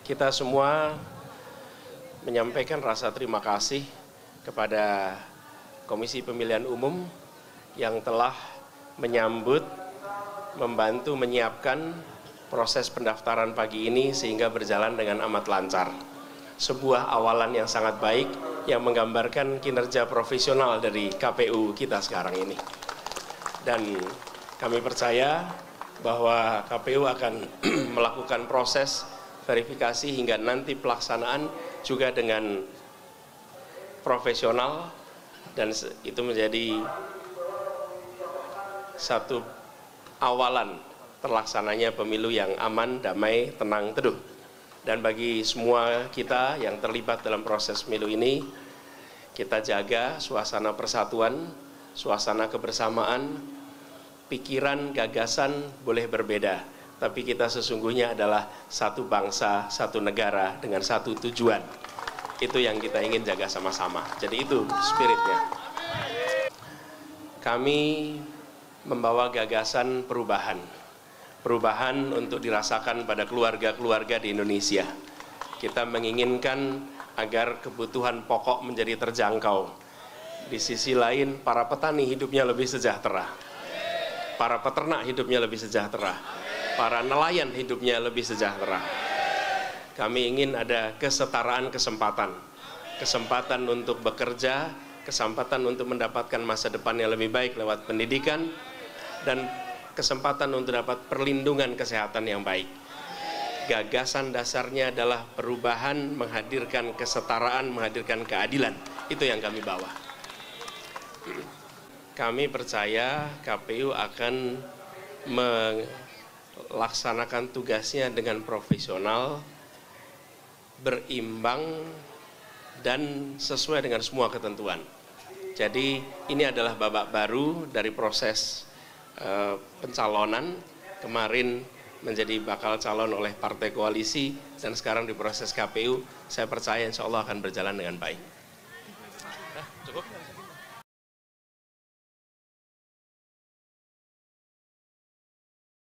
kita semua menyampaikan rasa terima kasih kepada Komisi Pemilihan Umum yang telah menyambut, membantu menyiapkan proses pendaftaran pagi ini sehingga berjalan dengan amat lancar. Sebuah awalan yang sangat baik yang menggambarkan kinerja profesional dari KPU kita sekarang ini. Dan kami percaya bahwa KPU akan melakukan proses verifikasi hingga nanti pelaksanaan juga dengan profesional, dan itu menjadi satu awalan terlaksananya pemilu yang aman, damai, tenang, teduh. Dan bagi semua kita yang terlibat dalam proses pemilu ini, kita jaga suasana persatuan, suasana kebersamaan, pikiran, gagasan boleh berbeda, tapi kita sesungguhnya adalah satu bangsa, satu negara dengan satu tujuan. Itu yang kita ingin jaga sama-sama. Jadi itu spiritnya. Kami membawa gagasan perubahan. Perubahan untuk dirasakan pada keluarga-keluarga di Indonesia. Kita menginginkan agar kebutuhan pokok menjadi terjangkau. Di sisi lain, para petani hidupnya lebih sejahtera. Para peternak hidupnya lebih sejahtera. Para nelayan hidupnya lebih sejahtera. Kami ingin ada kesetaraan kesempatan. Kesempatan untuk bekerja, kesempatan untuk mendapatkan masa depan yang lebih baik lewat pendidikan, dan kesempatan untuk dapat perlindungan kesehatan yang baik. Gagasan dasarnya adalah perubahan, menghadirkan kesetaraan, menghadirkan keadilan. Itu yang kami bawa. Kami percaya KPU akan melaksanakan tugasnya dengan profesional, berimbang, dan sesuai dengan semua ketentuan. Jadi ini adalah babak baru dari proses pencalonan. Kemarin menjadi bakal calon oleh partai koalisi dan sekarang di proses KPU. Saya percaya insya Allah akan berjalan dengan baik. Cukup?